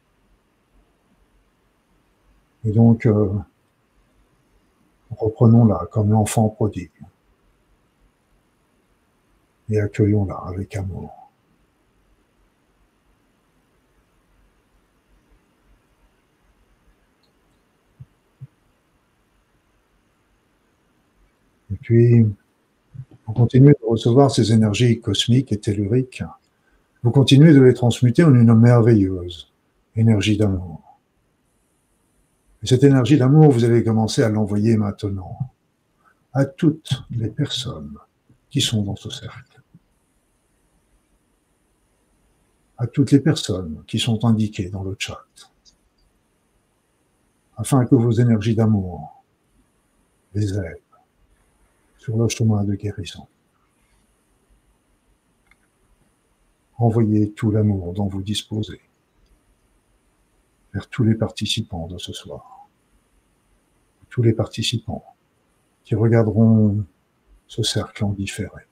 Et donc, euh, reprenons-la comme l'enfant prodigue et accueillons-la avec amour. Et puis, vous continuez de recevoir ces énergies cosmiques et telluriques. Vous continuez de les transmuter en une merveilleuse énergie d'amour. Et cette énergie d'amour, vous allez commencer à l'envoyer maintenant à toutes les personnes qui sont dans ce cercle. À toutes les personnes qui sont indiquées dans le chat. Afin que vos énergies d'amour les aident sur le chemin de guérison. Envoyez tout l'amour dont vous disposez vers tous les participants de ce soir. Tous les participants qui regarderont ce cercle en différé.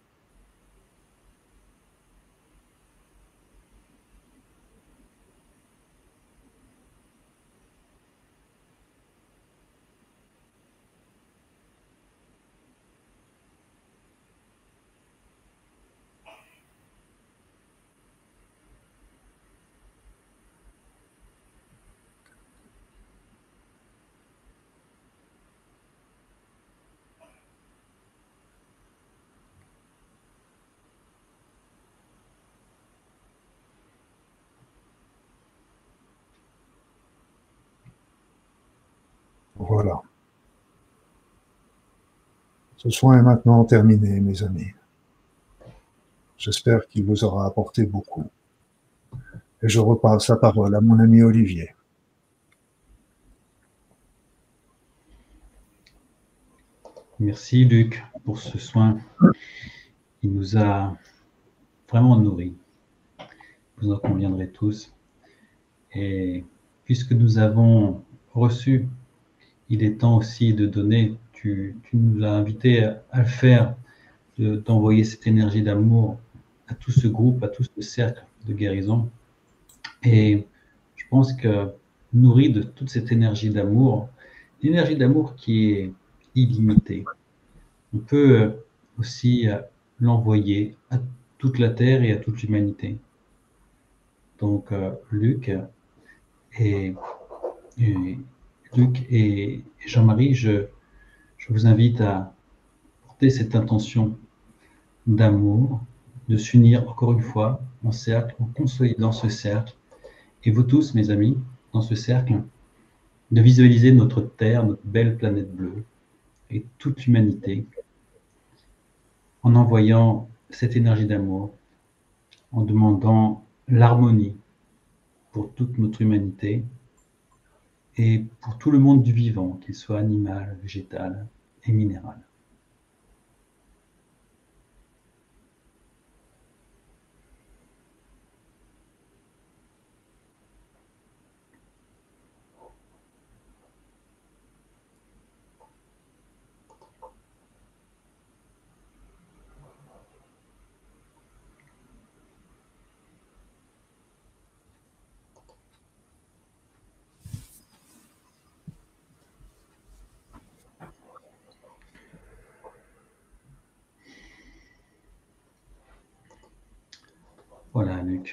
Voilà. Ce soin est maintenant terminé, mes amis. J'espère qu'il vous aura apporté beaucoup. Et je repasse la parole à mon ami Olivier. Merci Luc pour ce soin. Il nous a vraiment nourris. Vous en conviendrez tous. Et puisque nous avons reçu, il est temps aussi de donner. Tu, tu nous as invités à, à le faire, de, d'envoyer cette énergie d'amour à tout ce groupe, à tout ce cercle de guérison. Et je pense que nourri de toute cette énergie d'amour, l'énergie d'amour qui est illimitée, on peut aussi l'envoyer à toute la Terre et à toute l'humanité. Donc, euh, Luc et, et, Luc et Jean-Marie, je, je vous invite à porter cette intention d'amour, de s'unir encore une fois en cercle, en consolidant ce cercle. Et vous tous, mes amis, dans ce cercle, de visualiser notre Terre, notre belle planète bleue et toute l'humanité en envoyant cette énergie d'amour en demandant l'harmonie pour toute notre humanité et pour tout le monde du vivant, qu'il soit animal, végétal et minéral. Voilà, Luc.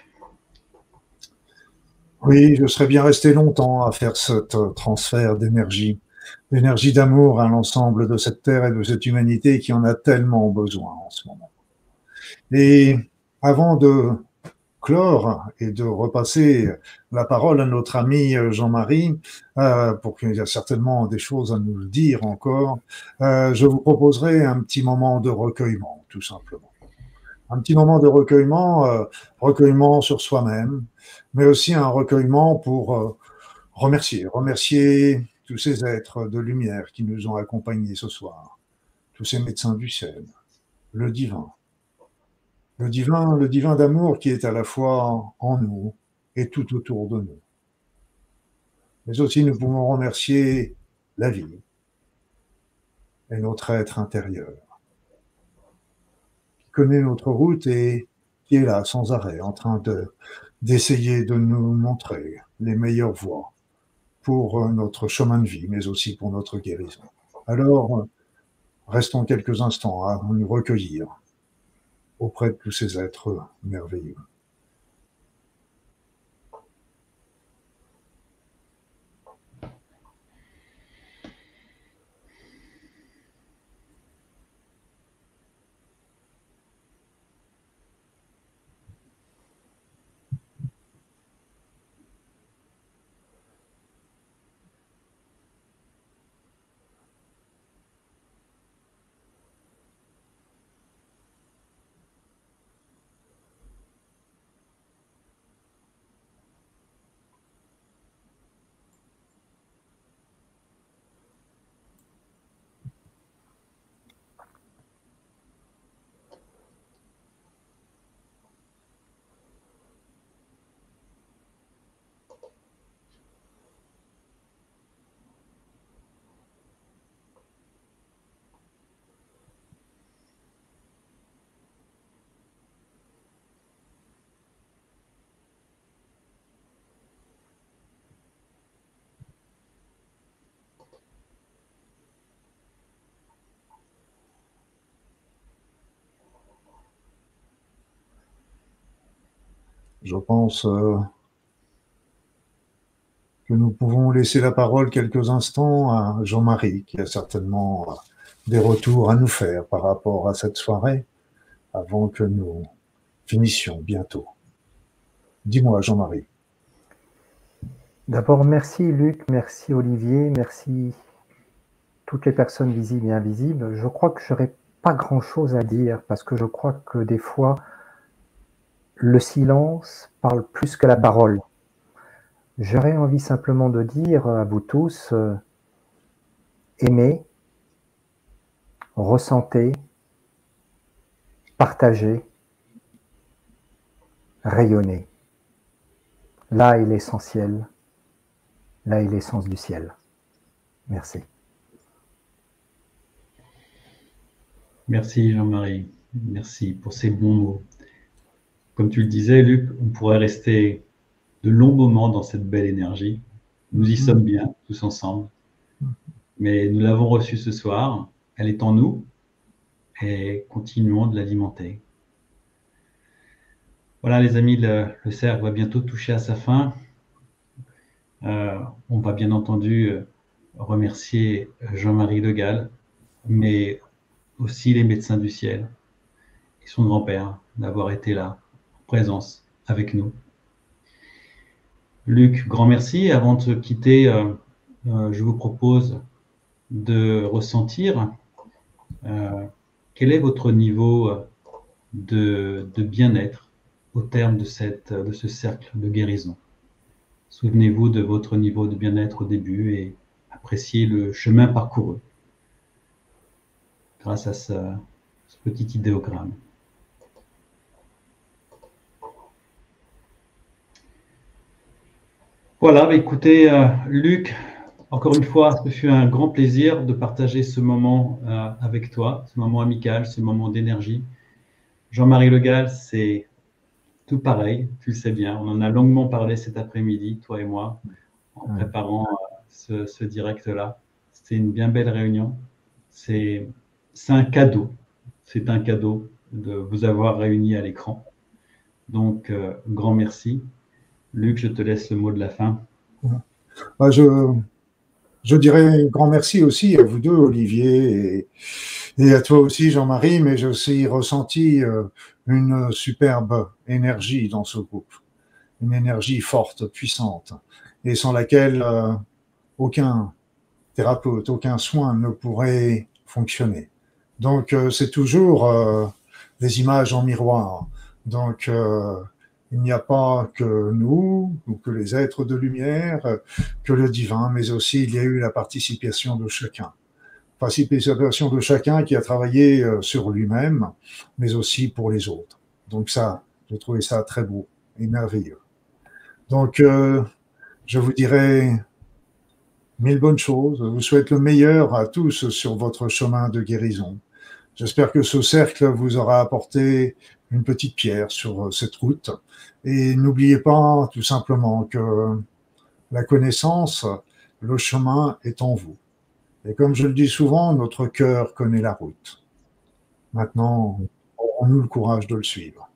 Oui, je serais bien resté longtemps à faire ce transfert d'énergie, d'énergie d'amour à l'ensemble de cette terre et de cette humanité qui en a tellement besoin en ce moment. Et avant de clore et de repasser la parole à notre ami Jean-Marie, euh, pour qu'il y a certainement des choses à nous dire encore, euh, je vous proposerai un petit moment de recueillement, tout simplement. Un petit moment de recueillement, euh, recueillement sur soi-même, mais aussi un recueillement pour euh, remercier, remercier tous ces êtres de lumière qui nous ont accompagnés ce soir, tous ces médecins du ciel, le divin, le divin, le divin d'amour qui est à la fois en nous et tout autour de nous. Mais aussi nous pouvons remercier la vie et notre être intérieur, qui connaît notre route et qui est là sans arrêt en train de d'essayer de nous montrer les meilleures voies pour notre chemin de vie, mais aussi pour notre guérison. Alors, restons quelques instants à nous recueillir auprès de tous ces êtres merveilleux. Je pense euh, que nous pouvons laisser la parole quelques instants à Jean-Marie, qui a certainement des retours à nous faire par rapport à cette soirée, avant que nous finissions bientôt. Dis-moi, Jean-Marie. D'abord, merci Luc, merci Olivier, merci toutes les personnes visibles et invisibles. Je crois que je n'aurais pas grand-chose à dire, parce que je crois que des fois, le silence parle plus que la parole. J'aurais envie simplement de dire à vous tous, euh, aimez, ressentez, partagez, rayonnez. Là est l'essentiel, là est l'essence du ciel. Merci. Merci Jean-Marie, merci pour ces bons mots. Comme tu le disais, Luc, on pourrait rester de longs moments dans cette belle énergie. Nous y mmh. sommes bien, tous ensemble. Mais nous l'avons reçue ce soir, elle est en nous, et continuons de l'alimenter. Voilà les amis, le, le cercle va bientôt toucher à sa fin. Euh, on va bien entendu remercier Jean-Marie Le Gall, mais aussi les médecins du ciel et son grand-père d'avoir été là, en présence avec nous. Luc, grand merci. Avant de se quitter, euh, euh, je vous propose de ressentir euh, quel est votre niveau de, de bien-être au terme de, cette, de ce cercle de guérison. Souvenez-vous de votre niveau de bien-être au début et appréciez le chemin parcouru grâce à ce, ce petit idéogramme. Voilà, bah écoutez, euh, Luc, encore une fois, ce fut un grand plaisir de partager ce moment euh, avec toi, ce moment amical, ce moment d'énergie. Jean-Marie Le Gall, c'est tout pareil, tu le sais bien. On en a longuement parlé cet après-midi, toi et moi, en préparant euh, ce, ce direct-là. C'était une bien belle réunion. C'est un cadeau. C'est un cadeau de vous avoir réunis à l'écran. Donc, euh, grand merci. Luc, je te laisse le mot de la fin. Bah, je, je dirais un grand merci aussi à vous deux, Olivier, et, et à toi aussi, Jean-Marie, mais j'ai aussi ressenti euh, une superbe énergie dans ce groupe, une énergie forte, puissante, et sans laquelle euh, aucun thérapeute, aucun soin ne pourrait fonctionner. Donc, euh, c'est toujours euh, des images en miroir. Donc, euh, il n'y a pas que nous, ou que les êtres de lumière, que le divin, mais aussi il y a eu la participation de chacun. Participation de chacun qui a travaillé sur lui-même, mais aussi pour les autres. Donc ça, j'ai trouvé ça très beau et merveilleux. Donc, euh, je vous dirais mille bonnes choses. Je vous souhaite le meilleur à tous sur votre chemin de guérison. J'espère que ce cercle vous aura apporté une petite pierre sur cette route. Et n'oubliez pas tout simplement que la connaissance, le chemin est en vous. Et comme je le dis souvent, notre cœur connaît la route. Maintenant, aurons-nous le courage de le suivre.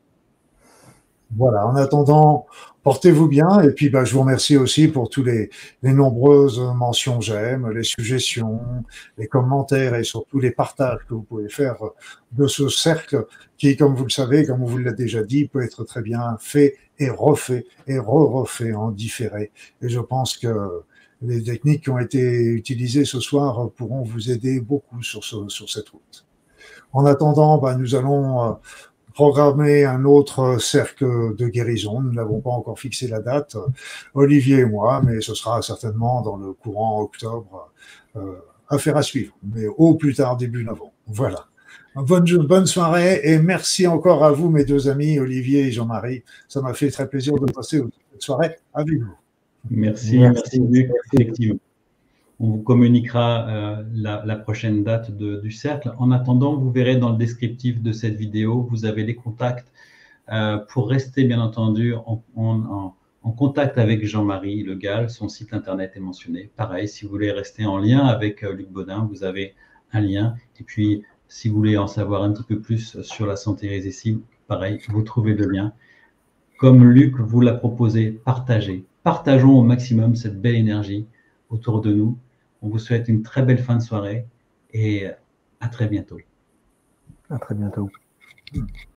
Voilà, en attendant, portez-vous bien. Et puis, bah, je vous remercie aussi pour tous les, les nombreuses mentions j'aime, les suggestions, les commentaires et surtout les partages que vous pouvez faire de ce cercle qui, comme vous le savez, comme on vous l'a déjà dit, peut être très bien fait et refait et re-refait en différé. Et je pense que les techniques qui ont été utilisées ce soir pourront vous aider beaucoup sur, ce, sur cette route. En attendant, bah, nous allons programmer un autre cercle de guérison. Nous n'avons pas encore fixé la date, Olivier et moi, mais ce sera certainement dans le courant octobre. Euh, affaire à suivre, mais au plus tard début novembre. Voilà. Bonne, bonne soirée et merci encore à vous, mes deux amis, Olivier et Jean-Marie. Ça m'a fait très plaisir de passer cette soirée avec vous. Merci, merci, merci Luc. Effectivement. On vous communiquera euh, la, la prochaine date de, du cercle. En attendant, vous verrez dans le descriptif de cette vidéo, vous avez les contacts euh, pour rester, bien entendu, en, en, en contact avec Jean-Marie Le Gall. Son site internet est mentionné. Pareil, si vous voulez rester en lien avec euh, Luc Baudin, vous avez un lien. Et puis, si vous voulez en savoir un petit peu plus sur la santé régressive, pareil, vous trouvez le lien. Comme Luc vous l'a proposé, partagez. Partageons au maximum cette belle énergie autour de nous. On vous souhaite une très belle fin de soirée et à très bientôt. À très bientôt.